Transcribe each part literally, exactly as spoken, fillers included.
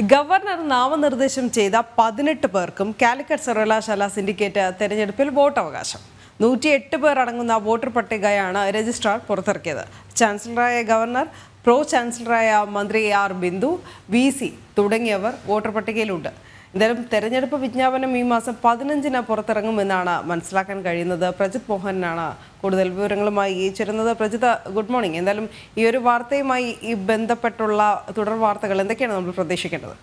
Governor നാമനിർദ്ദേശം ചെയ്ത പതിനെട്ട് പേർക്കും കാലിക്കറ്റ് സർവകലാശാല സിൻഡിക്കേറ്റ് തെരഞ്ഞെടുപ്പിൽ വോട്ടവകാശം. നൂറ്റിയെട്ട് പേർ അടങ്ങുന്ന വോട്ടർ പട്ടികയാണ് രജിസ്ട്രാർ പുറത്തിറക്കിയത്. ചാൻസലറായ ഗവർണർ, പ്രോ ചാൻസലറായ മന്ത്രി ആർ ബിന്ദു, വി സി തുടങ്ങിയവർ വോട്ടർ പട്ടികയിലുണ്ട്. എന്തായാലും തെരഞ്ഞെടുപ്പ് വിജ്ഞാപനം ഈ മാസം പതിനഞ്ചിന് പുറത്തിറങ്ങുമെന്നാണ് മനസ്സിലാക്കാൻ കഴിയുന്നത്. പ്രജിത് മോഹനാണ് കൂടുതൽ വിവരങ്ങളുമായി ചേരുന്നത്. Prajith, good morning. എന്തായാലും ഈ ഒരു വാർത്തയുമായി ഈ ബന്ധപ്പെട്ടുള്ള തുടർ വാർത്തകൾ എന്തൊക്കെയാണ് നമ്മൾ പ്രതീക്ഷിക്കേണ്ടത്?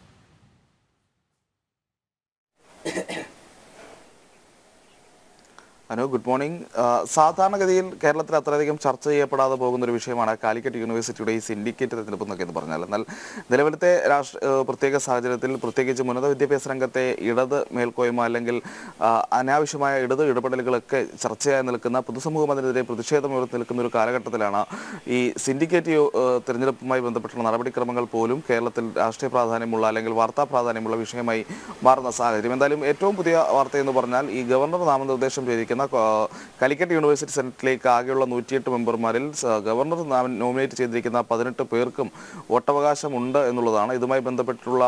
Anu, good morning. സാധാരണഗതിയിൽ കേരളത്തിൽ അത്രയധികം ചർച്ച ചെയ്യപ്പെടാതെ പോകുന്ന ഒരു വിഷയമാണ് കാലിക്കറ്റ് യൂണിവേഴ്സിറ്റിയുടെ ഈ സിൻഡിക്കേറ്റ് തെരഞ്ഞെടുപ്പ് എന്നൊക്കെ എന്ന് പറഞ്ഞാൽ. എന്നാൽ നിലവിലത്തെ രാഷ്ട്ര പ്രത്യേക സാഹചര്യത്തിൽ പ്രത്യേകിച്ച് ഉന്നത വിദ്യാഭ്യാസ രംഗത്തെ ഇടത് മേൽക്കോയ്മ അല്ലെങ്കിൽ അനാവശ്യമായ ഇടത് ഇടപെടലുകളൊക്കെ ചർച്ചയായി നിൽക്കുന്ന, പൊതുസമൂഹം അതിനെതിരെ പ്രതിഷേധമുയർത്തി നിൽക്കുന്ന ഒരു കാലഘട്ടത്തിലാണ് ഈ സിൻഡിക്കേറ്റ് തെരഞ്ഞെടുപ്പുമായി ബന്ധപ്പെട്ടുള്ള നടപടിക്രമങ്ങൾ പോലും കേരളത്തിൽ രാഷ്ട്രീയ പ്രാധാന്യമുള്ള അല്ലെങ്കിൽ വാർത്താ പ്രാധാന്യമുള്ള വിഷയമായി മാറുന്ന സാഹചര്യം. എന്തായാലും ഏറ്റവും പുതിയ വാർത്തയെന്ന് പറഞ്ഞാൽ ഈ ഗവർണർ നാമനിർദ്ദേശം ചെയ്തിരിക്കുന്ന കാലിക്കറ്റ് യൂണിവേഴ്സിറ്റി സെനറ്റിലേക്ക് ആകെയുള്ള നൂറ്റിയെട്ട് മെമ്പർമാരിൽ ഗവർണർ നോമിനേറ്റ് ചെയ്തിരിക്കുന്ന പതിനെട്ട് പേർക്കും വോട്ടവകാശമുണ്ട് എന്നുള്ളതാണ്. ഇതുമായി ബന്ധപ്പെട്ടുള്ള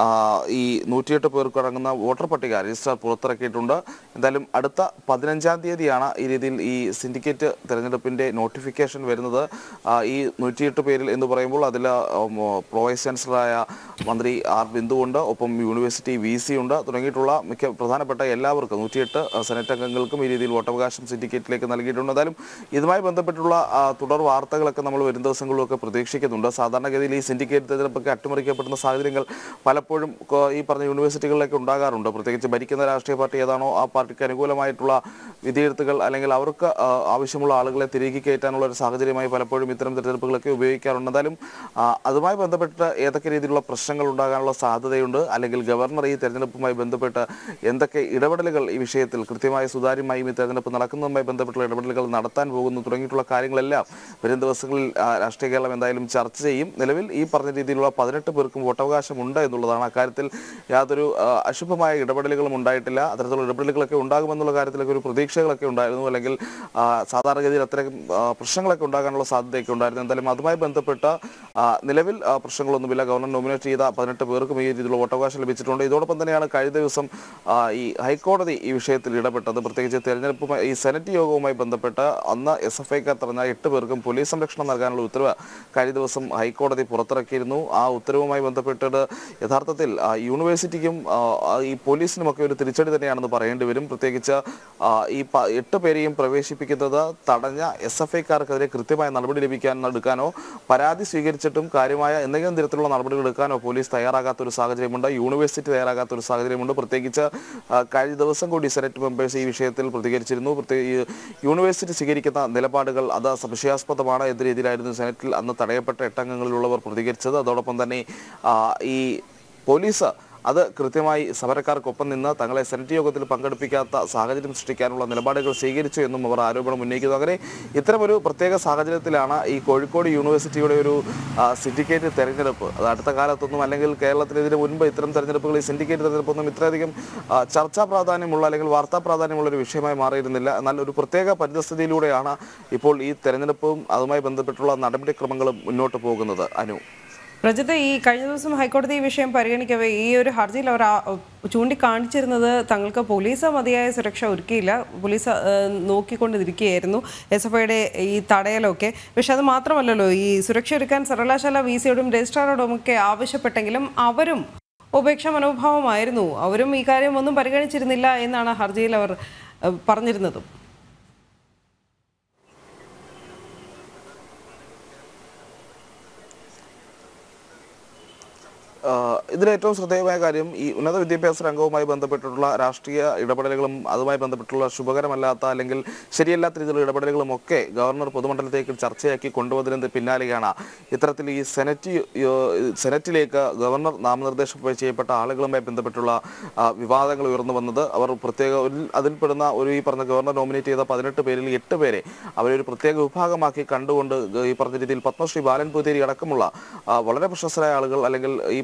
ഈ നൂറ്റിയെട്ട് പേർക്ക് അടങ്ങുന്ന വോട്ടർ പട്ടിക രജിസ്ട്രാർ പുറത്തിറക്കിയിട്ടുണ്ട്. എന്തായാലും അടുത്ത പതിനഞ്ചാം തീയതിയാണ് ഈ രീതിയിൽ ഈ സിൻഡിക്കേറ്റ് തെരഞ്ഞെടുപ്പിന്റെ നോട്ടിഫിക്കേഷൻ വരുന്നത്. ഈ നൂറ്റിയെട്ട് പേരിൽ എന്ന് പറയുമ്പോൾ അതിൽ പ്രോ വൈസ് ചാൻസലറായ മന്ത്രി ആർ ബിന്ദു ഉണ്ട്, ഒപ്പം യൂണിവേഴ്സിറ്റി വി സി ഉണ്ട്, തുടങ്ങിയിട്ടുള്ള മിക്ക പ്രധാനപ്പെട്ട എല്ലാവർക്കും നൂറ്റിയെട്ട് സെനറ്റ് അംഗങ്ങൾക്കും ഈ രീതിയിൽ വോട്ടവകാശം സിൻഡിക്കേറ്റിലേക്ക് നൽകിയിട്ടുണ്ട്. എന്തായാലും ഇതുമായി ബന്ധപ്പെട്ടുള്ള തുടർ വാർത്തകളൊക്കെ നമ്മൾ വരും ദിവസങ്ങളിലൊക്കെ പ്രതീക്ഷിക്കുന്നുണ്ട്. സാധാരണഗതിയിൽ ഈ സിൻഡിക്കേറ്റ് തെരഞ്ഞെടുപ്പൊക്കെ അട്ടിമറിക്കപ്പെടുന്ന സാഹചര്യങ്ങൾ പലപ്പോഴും ഈ പറഞ്ഞ യൂണിവേഴ്സിറ്റികളിലേക്ക് ഉണ്ടാകാറുണ്ട്. പ്രത്യേകിച്ച് ഭരിക്കുന്ന രാഷ്ട്രീയ പാർട്ടി ഏതാണോ ആ പാർട്ടിക്ക് അനുകൂലമായിട്ടുള്ള വിധിയെഴുത്തുകൾ അല്ലെങ്കിൽ അവർക്ക് ആവശ്യമുള്ള ആളുകളെ തിരികെ കയറ്റാനുള്ള ഒരു സാഹചര്യമായി പലപ്പോഴും ഇത്തരം തെരഞ്ഞെടുപ്പുകളൊക്കെ ഉപയോഗിക്കാറുണ്ട്. എന്തായാലും അതുമായി ബന്ധപ്പെട്ട് ഏതൊക്കെ രീതിയിലുള്ള പ്രശ്നങ്ങൾ ഉണ്ടാകാനുള്ള സാധ്യതയുണ്ട്, അല്ലെങ്കിൽ ഗവർണർ ഈ തെരഞ്ഞെടുപ്പുമായി ബന്ധപ്പെട്ട് എന്തൊക്കെ ഇടപെടലുകൾ ഈ വിഷയത്തിൽ കൃത്യമായി സുതാര്യമായി ഈ തെരഞ്ഞെടുപ്പ് നടക്കുന്നതുമായി ബന്ധപ്പെട്ടുള്ള ഇടപെടലുകൾ നടത്താൻ പോകുന്നു തുടങ്ങിയിട്ടുള്ള കാര്യങ്ങളെല്ലാം വരും ദിവസങ്ങളിൽ രാഷ്ട്രീയ കേരളം എന്തായാലും ചർച്ച ചെയ്യും. നിലവിൽ ഈ പറഞ്ഞ രീതിയിലുള്ള പതിനെട്ട് പേർക്കും വോട്ടവകാശം ഉണ്ട് എന്നുള്ളതാണ്. അക്കാര്യത്തിൽ യാതൊരു അശുഭമായ ഇടപെടലുകളും ഉണ്ടായിട്ടില്ല. അത്തരത്തിലുള്ള ഇടപെടലുകളൊക്കെ ഉണ്ടാകുമെന്നുള്ള കാര്യത്തിലൊക്കെ ഒരു പ്രതീക്ഷകളൊക്കെ ഉണ്ടായിരുന്നു, അല്ലെങ്കിൽ സാധാരണഗതിയിൽ അത്തരം പ്രശ്നങ്ങളൊക്കെ ഉണ്ടാകാനുള്ള സാധ്യതയൊക്കെ ഉണ്ടായിരുന്നു. എന്തായാലും അതുമായി ബന്ധപ്പെട്ട് നിലവിൽ പ്രശ്നങ്ങളൊന്നുമില്ല. ഗവർണർ നോമിനേറ്റ് ചെയ്ത പതിനെട്ട് പേർക്കും ഈ രീതിയിലുള്ള വോട്ടവകാശം ലഭിച്ചിട്ടുണ്ട്. ഇതോടൊപ്പം തന്നെയാണ് കഴിഞ്ഞ ദിവസം ഈ ഹൈക്കോടതി ഈ വിഷയത്തിൽ ഇടപെട്ടത്. പ്രത്യേകിച്ച് തെരഞ്ഞെടുപ്പുമായി ഈ സെനറ്റ് യോഗവുമായി ബന്ധപ്പെട്ട് അന്ന് എസ് എഫ് ഐക്കാർ പറഞ്ഞ എട്ട് പേർക്കും പോലീസ് സംരക്ഷണം നൽകാനുള്ള ഉത്തരവ് കഴിഞ്ഞ ദിവസം ഹൈക്കോടതി പുറത്തിറക്കിയിരുന്നു. ആ ഉത്തരവുമായി ബന്ധപ്പെട്ട് യഥാർത്ഥത്തിൽ യൂണിവേഴ്സിറ്റിക്കും ഈ പോലീസിനുമൊക്കെ ഒരു തിരിച്ചടി തന്നെയാണെന്ന് പറയേണ്ടി വരും. പ്രത്യേകിച്ച് ഈ എട്ട് പേരെയും പ്രവേശിപ്പിക്കുന്നത് തടഞ്ഞ എസ് എഫ് ഐക്കാർക്കെതിരെ കൃത്യമായ നടപടി ലഭിക്കാൻ എടുക്കാനോ പരാതി സ്വീകരിച്ചിട്ടും കാര്യമായ എന്തെങ്കിലും തരത്തിലുള്ള നടപടികൾ എടുക്കാനോ പോലീസ് തയ്യാറാകാത്തൊരു സാഹചര്യമുണ്ട്, യൂണിവേഴ്സിറ്റി തയ്യാറാകാത്തൊരു സാഹചര്യമുണ്ട്. പ്രത്യേകിച്ച് കഴിഞ്ഞ ദിവസം കൂടി സെനറ്റ് മെമ്പേഴ്സ് ഈ വിഷയത്തിൽ പ്രതികരിച്ചിരുന്നു. പ്രത്യേക യൂണിവേഴ്സിറ്റി സ്വീകരിക്കുന്ന നിലപാടുകൾ അത് സംശയാസ്പദമാണ് എന്ന രീതിയിലായിരുന്നു സെനറ്റിൽ അന്ന് തടയപ്പെട്ട എട്ടംഗങ്ങളിലുള്ളവർ പ്രതികരിച്ചത്. അതോടൊപ്പം തന്നെ ഈ പോലീസ് അത് കൃത്യമായി സമരക്കാർക്കൊപ്പം നിന്ന് തങ്ങളെ സെനറ്റ് യോഗത്തിൽ പങ്കെടുപ്പിക്കാത്ത സാഹചര്യം സൃഷ്ടിക്കാനുള്ള നിലപാടുകൾ സ്വീകരിച്ചു എന്നും അവർ ആരോപണം ഉന്നയിക്കുന്നു. അങ്ങനെ ഇത്തരമൊരു പ്രത്യേക സാഹചര്യത്തിലാണ് ഈ കോഴിക്കോട് യൂണിവേഴ്സിറ്റിയുടെ ഒരു സിൻഡിക്കേറ്റ് തെരഞ്ഞെടുപ്പ്. അത് അടുത്ത കാലത്തൊന്നും, അല്ലെങ്കിൽ കേരളത്തിൽ ഇതിന് മുൻപ് ഇത്തരം തെരഞ്ഞെടുപ്പുകൾ ഈ സിൻഡിക്കേറ്റ് തെരഞ്ഞെടുപ്പൊന്നും ഇത്രയധികം ചർച്ചാ പ്രാധാന്യമുള്ള അല്ലെങ്കിൽ വാർത്താ പ്രാധാന്യമുള്ള ഒരു വിഷയമായി മാറിയിരുന്നില്ല. എന്നാൽ ഒരു പ്രത്യേക പരിതസ്ഥിതിയിലൂടെയാണ് ഇപ്പോൾ ഈ തെരഞ്ഞെടുപ്പും അതുമായി ബന്ധപ്പെട്ടുള്ള നടപടിക്രമങ്ങളും മുന്നോട്ട് പോകുന്നത്. അനു, പ്രജിത്ത്, ഈ കഴിഞ്ഞ ദിവസം ഹൈക്കോടതി ഈ വിഷയം പരിഗണിക്കവേ ഈ ഒരു ഹർജിയിൽ അവർ ചൂണ്ടിക്കാണിച്ചിരുന്നത് തങ്ങൾക്ക് പോലീസ് മതിയായ സുരക്ഷ ഒരുക്കിയില്ല, പോലീസ് നോക്കിക്കൊണ്ടിരിക്കുകയായിരുന്നു എസ് എഫ് ഐയുടെ ഈ തടയലൊക്കെ. പക്ഷെ അത് മാത്രമല്ലല്ലോ, ഈ സുരക്ഷ ഒരുക്കാൻ സർവകലാശാല വി സിയോടും രജിസ്ട്രാറോടും ഒക്കെ ആവശ്യപ്പെട്ടെങ്കിലും അവരും ഉപേക്ഷ മനോഭാവമായിരുന്നു. അവരും ഈ കാര്യം ഒന്നും പരിഗണിച്ചിരുന്നില്ല എന്നാണ് ഹർജിയിൽ അവർ പറഞ്ഞിരുന്നതും. ഇതിലേറ്റവും ശ്രദ്ധേയമായ കാര്യം ഈ ഉന്നത വിദ്യാഭ്യാസ രംഗവുമായി ബന്ധപ്പെട്ടിട്ടുള്ള രാഷ്ട്രീയ ഇടപെടലുകളും അതുമായി ബന്ധപ്പെട്ടുള്ള ശുഭകരമല്ലാത്ത അല്ലെങ്കിൽ ശരിയല്ലാത്ത രീതിയിലുള്ള ഇടപെടലുകളും ഒക്കെ ഗവർണർ പൊതുമണ്ഡലത്തേക്ക് ചർച്ചയാക്കി കൊണ്ടുവന്നതിന് പിന്നാലെയാണ് ഇത്തരത്തിൽ ഈ സെനറ്റ് സെനറ്റിലേക്ക് ഗവർണർ നാമനിർദ്ദേശം ചെയ്യപ്പെട്ട ആളുകളുമായി ബന്ധപ്പെട്ടുള്ള വിവാദങ്ങൾ ഉയർന്നു വന്നത്. അവർ പ്രത്യേക അതിൽപ്പെടുന്ന ഒരു ഈ പറഞ്ഞ ഗവർണർ നോമിനേറ്റ് ചെയ്ത പതിനെട്ട് പേരിൽ എട്ട് പേരെ അവരൊരു പ്രത്യേക വിഭാഗമാക്കി കണ്ടുകൊണ്ട് ഈ പറഞ്ഞ രീതിയിൽ പത്മശ്രീ ബാലൻ പൂതേരി അടക്കമുള്ള വളരെ പ്രശസ്തരായ ആളുകൾ അല്ലെങ്കിൽ ഈ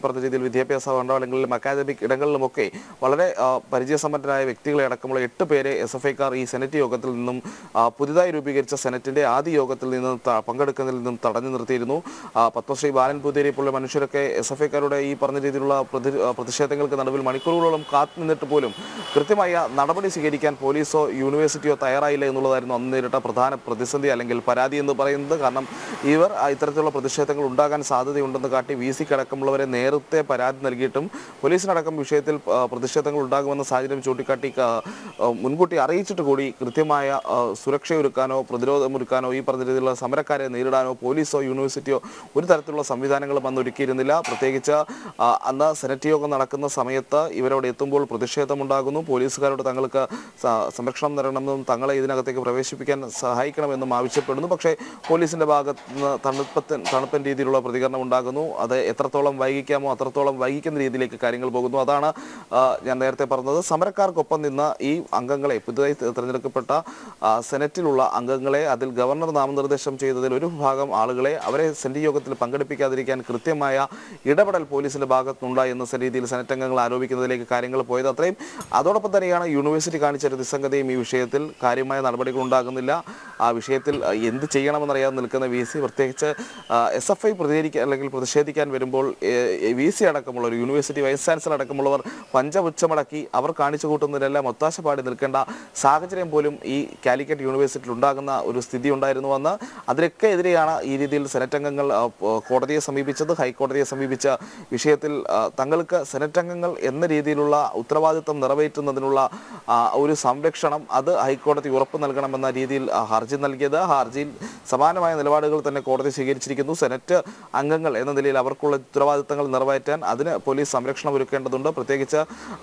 പറഞ്ഞ രീതിയിൽ വിദ്യാഭ്യാസ മണ്ഡലങ്ങളിലും അക്കാദമിക് ഇടങ്ങളിലുമൊക്കെ വളരെ പരിചയസമ്പന്നരായ വ്യക്തികളെ അടക്കമുള്ള എട്ട് പേരെ എസ് എഫ് ഐക്കാർ ഈ സെനറ്റ് യോഗത്തിൽ നിന്നും പുതുതായി രൂപീകരിച്ച സെനറ്റിന്റെ ആദ്യ യോഗത്തിൽ നിന്ന് പങ്കെടുക്കുന്നതിൽ നിന്നും തടഞ്ഞു നിർത്തിയിരുന്നു. പത്മശ്രീ ബാലൻ പൂതേരി പോലുള്ള മനുഷ്യരൊക്കെ എസ് എഫ് ഐക്കാരുടെ ഈ പറഞ്ഞ രീതിയിലുള്ള പ്രതിഷേധങ്ങൾക്ക് നടുവിൽ മണിക്കൂറുകളോളം കാത്തു നിന്നിട്ട് പോലും കൃത്യമായ നടപടി സ്വീകരിക്കാൻ പോലീസോ യൂണിവേഴ്സിറ്റിയോ തയ്യാറായില്ല എന്നുള്ളതായിരുന്നു അന്ന് നേരിട്ട പ്രധാന പ്രതിസന്ധി അല്ലെങ്കിൽ പരാതി എന്ന് പറയുന്നത്. കാരണം ഇവർ ഇത്തരത്തിലുള്ള പ്രതിഷേധങ്ങൾ ഉണ്ടാകാൻ സാധ്യതയുണ്ടെന്ന് കാട്ടി വി സിക്ക് അടക്കമുള്ളവരെ നേരത്തെ പരാതി നൽകിയിട്ടും പോലീസിനടക്കം വിഷയത്തിൽ പ്രതിഷേധങ്ങൾ ഉണ്ടാകുമെന്ന സാഹചര്യം ചൂണ്ടിക്കാട്ടി മുൻകൂട്ടി അറിയിച്ചിട്ട് കൂടി കൃത്യമായ സുരക്ഷയൊരുക്കാനോ പ്രതിരോധമൊരുക്കാനോ ഈ പറഞ്ഞ രീതിയിലുള്ള സമരക്കാരെ നേരിടാനോ പോലീസോ യൂണിവേഴ്സിറ്റിയോ ഒരു തരത്തിലുള്ള സംവിധാനങ്ങളും അന്ന് ഒരുക്കിയിരുന്നില്ല. പ്രത്യേകിച്ച് അന്ന് സെനറ്റ് യോഗം നടക്കുന്ന സമയത്ത് ഇവരവിടെ എത്തുമ്പോൾ പ്രതിഷേധമുണ്ടാകുന്നു. പോലീസുകാരോട് തങ്ങൾക്ക് സംരക്ഷണം നൽകണമെന്നും തങ്ങളെ ഇതിനകത്തേക്ക് പ്രവേശിപ്പിക്കാൻ സഹായിക്കണമെന്നും ആവശ്യപ്പെടുന്നു. പക്ഷേ പോലീസിന്റെ ഭാഗത്ത് നിന്ന് തണുപ്പൻ തണുപ്പൻ രീതിയിലുള്ള പ്രതികരണം ഉണ്ടാകുന്നു. അത് എത്രത്തോളം വൈകിക്കാമോ അത്രത്തോളം വൈകിക്കുന്ന രീതിയിലേക്ക് കാര്യങ്ങൾ പോകുന്നു. അതാണ് ഞാൻ നേരത്തെ പറഞ്ഞത്. സമരക്കാർക്കൊപ്പം നിന്ന് ഈ അംഗങ്ങളെ പുതുതായി തിരഞ്ഞെടുക്കപ്പെട്ട സെനറ്റിലുള്ള അംഗങ്ങളെ അതിൽ ഗവർണർ നാമനിർദ്ദേശം ചെയ്തതിൽ ഒരു ഭാഗം ആളുകളെ അവരെ സെനറ്റ് യോഗത്തിൽ പങ്കെടുപ്പിക്കാതിരിക്കാൻ കൃത്യമായ ഇടപെടൽ പോലീസിന്റെ ഭാഗത്തുനിന്നുണ്ടായി എന്ന രീതിയിൽ സെനറ്റ് അംഗങ്ങൾ ആരോപിക്കുന്നതിലേക്ക് കാര്യങ്ങൾ പോയത്. അത്രയും അതോടൊപ്പം തന്നെയാണ് യൂണിവേഴ്സിറ്റി കാണിച്ച ഒരു നിസ്സംഗതയും. ഈ വിഷയത്തിൽ കാര്യമായ നടപടികൾ ഉണ്ടാകുന്നില്ല. ആ വിഷയത്തിൽ എന്ത് ചെയ്യണമെന്നറിയാതെ നിൽക്കുന്ന വി സി പ്രത്യേകിച്ച് എസ് എഫ് ഐ പ്രതികരിക്കാൻ അല്ലെങ്കിൽ പ്രതിഷേധിക്കാൻ വരുമ്പോൾ വി സി അടക്കമുള്ളവർ യൂണിവേഴ്സിറ്റി വൈസ് ചാൻസലർ അടക്കമുള്ളവർ പഞ്ചപുച്ഛമടക്കി അവർ കാണിച്ചു കൂട്ടുന്നതിലെല്ലാം ഒത്താശ പാടി നിൽക്കേണ്ട സാഹചര്യം പോലും ഈ കാലിക്കറ്റ് യൂണിവേഴ്സിറ്റിയിൽ ഉണ്ടാകുന്ന ഒരു സ്ഥിതി ഉണ്ടായിരുന്നുവെന്ന് അതിനൊക്കെ എതിരെയാണ് ഈ രീതിയിൽ സെനറ്റ് അംഗങ്ങൾ കോടതിയെ സമീപിച്ചത്. ഹൈക്കോടതിയെ സമീപിച്ച വിഷയത്തിൽ തങ്ങൾക്ക് സെനറ്റ് അംഗങ്ങൾ എന്ന രീതിയിലുള്ള ഉത്തരവാദിത്വം നിറവേറ്റുന്നതിനുള്ള ഒരു സംരക്ഷണം അത് ഹൈക്കോടതി ഉറപ്പ് നൽകണമെന്ന രീതിയിൽ ഹർജി നൽകിയത്. ഹർജിയിൽ സമാനമായ നിലപാടുകൾ തന്നെ കോടതി സ്വീകരിച്ചിരിക്കുന്നു. സെനറ്റ് അംഗങ്ങൾ എന്ന നിലയിൽ അവർക്കുള്ള ഉത്തരവാദിത്തങ്ങൾ നിറവേറ്റാൻ അതിന് പോലീസ് സംരക്ഷണം ഒരുക്കേണ്ടതുണ്ട്. പ്രത്യേകിച്ച്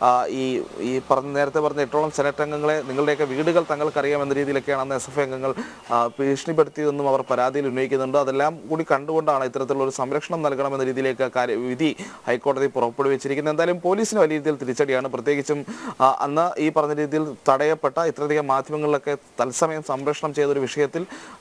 ഈ ഈ പറഞ്ഞ നേരത്തെ പറഞ്ഞ എട്ടോളം സെനറ്റ് അംഗങ്ങളെ നിങ്ങളുടെയൊക്കെ വീടുകൾ തങ്ങൾക്കറിയാമെന്ന രീതിയിലൊക്കെയാണ് അന്ന് എസ് എഫ് ഐ അംഗങ്ങൾ ഭീഷണിപ്പെടുത്തിയതെന്നും അവർ പരാതിയിൽ ഉന്നയിക്കുന്നുണ്ട്. അതെല്ലാം കൂടി കണ്ടുകൊണ്ടാണ് ഇത്തരത്തിലുള്ള ഒരു സംരക്ഷണം നൽകണമെന്ന രീതിയിലേക്ക് കാര്യ വിധി ഹൈക്കോടതി പുറപ്പെടുവിച്ചിരിക്കുന്നത്. എന്തായാലും പോലീസിന് വലിയ രീതിയിൽ തിരിച്ചടിയാണ്. പ്രത്യേകിച്ചും അന്ന് ഈ പറഞ്ഞ രീതിയിൽ തടയപ്പെട്ട ഇത്രയധികം മാധ്യമങ്ങളിലൊക്കെ തത്സമയം സംരക്ഷണം ചെയ്തൊരു വിഷയത്തിൽ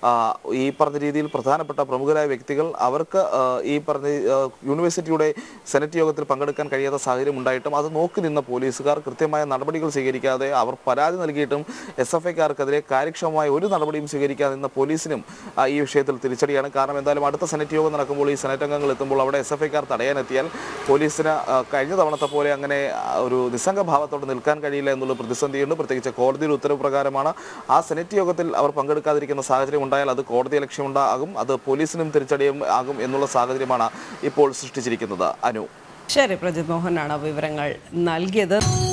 ഈ പറഞ്ഞ രീതിയിൽ പ്രധാനപ്പെട്ട പ്രമുഖരായ വ്യക്തികൾ അവർക്ക് ഈ പറഞ്ഞ യൂണിവേഴ്സിറ്റിയുടെ സെനറ്റ് യോഗത്തിൽ പങ്കെടുക്കാൻ കഴിയാത്ത സാഹചര്യം ഉണ്ടായിട്ടും അത് നോക്കി നിന്ന പോലീസുകാർ കൃത്യമായ നടപടികൾ സ്വീകരിക്കാതെ അവർ പരാതി നൽകിയിട്ടും എസ് എഫ് ഐക്കാർക്കെതിരെ കാര്യക്ഷമമായ ഒരു നടപടിയും സ്വീകരിക്കാതെ നിന്ന പോലീസിനും ഈ വിഷയത്തിൽ തിരിച്ചടിയാണ്. കാരണം എന്തായാലും അടുത്ത സെനറ്റ് യോഗം നടക്കുമ്പോൾ ഈ സെനറ്റ് അംഗങ്ങൾ എത്തുമ്പോൾ അവിടെ എസ് എഫ് ഐക്കാർ തടയാനെത്തിയാൽ പോലീസിന് കഴിഞ്ഞ തവണത്തെ പോലെ അങ്ങനെ ഒരു നിസ്സംഗഭാവത്തോടെ നിൽക്കാൻ കഴിയില്ല എന്നുള്ള പ്രതിസന്ധിയുണ്ട്. പ്രത്യേകിച്ച് കോടതിയുടെ ഉത്തരവ് പ്രകാരമാണ് ആ സെനറ്റ് യോഗത്തിൽ അവർ പങ്കെടുക്കാതിരിക്കുന്ന സാഹചര്യം ഉണ്ടായാൽ അത് കോടതി ലക്ഷ്യമുണ്ടാകും, അത് പോലീസിനും തിരിച്ചടിയും ആകും എന്നുള്ള സാഹചര്യമാണ് ഇപ്പോൾ സൃഷ്ടിച്ചിരിക്കുന്നത്. അനു, ശരി, പ്രജിത് മോഹനാണ് വിവരങ്ങൾ നൽകിയത്.